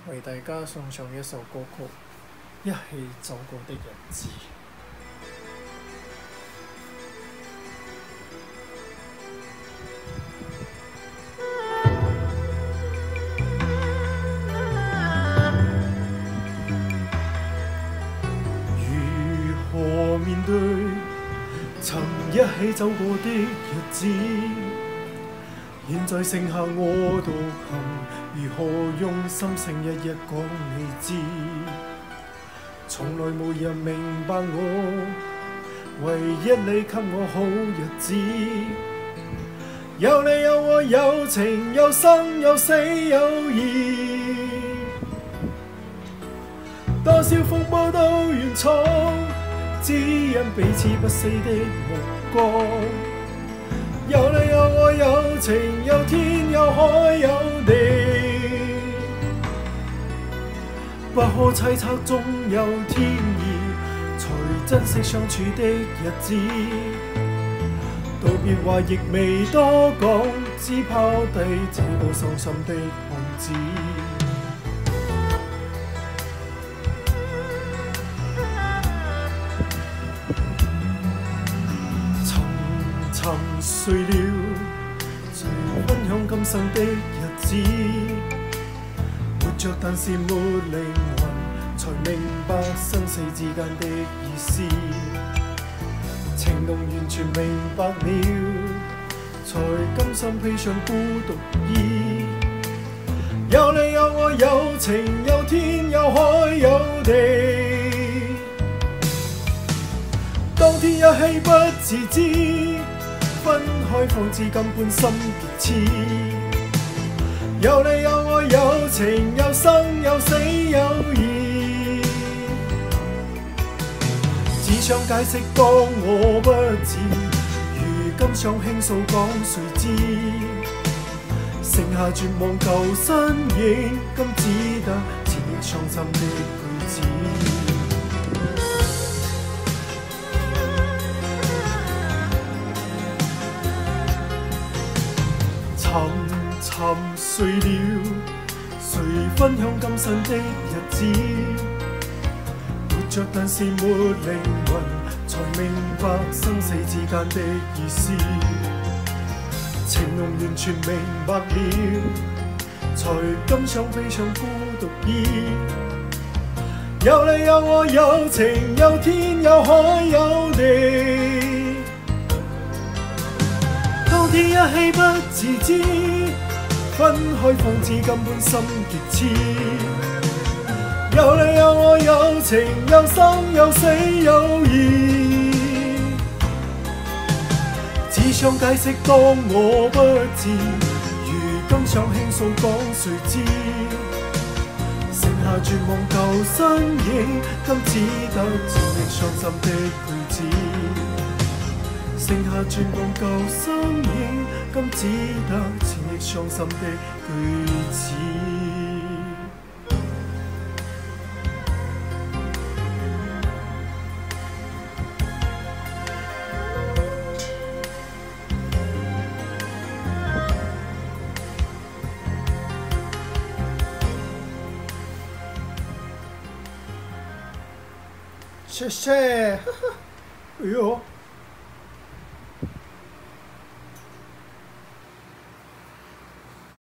为大家送上一首歌曲《一起走过的日子》。如何面對曾一起走過的日子？現在剩下我獨行，如何用心聲一一講你知？從來無人明白我，唯一你給我好日子。有你有我有情有生有死有義，多少風波都願闖，只因彼此不死的目光。有你有我有情有天有海有地，不可猜測總有天意，才珍惜相處的日子。道別話亦未多講，只拋低這個傷心的漢子。沉睡了，誰分享今生的日子？活着但是沒靈魂，才明白生死之間的意思。情濃完全明白了，才甘心披上孤獨衣。有你有我有情有天有海有地，當天一起不自知，分開方知根本心結痴。有你有我有情有生有死有義，只想解釋當我不智，如今想傾訴講誰知？剩下絕望舊身影，今只得纏憶傷心的句子。沉睡了，誰分享今生的日子？活着但是沒靈魂，才明白生死之間的意思。情濃完全明白了，才甘想披上孤獨衣。有你有我有情有天有海有地，當天一起不自知，分開方知根本心結痴。有你有我有情有生有死有義，只想解釋當我不智，如今想傾訴講誰知？剩下絕望舊身影，今只得纏憶傷心的句子。剩下絕望舊身影，今只得纏憶傷心的句子。謝謝，哎呦。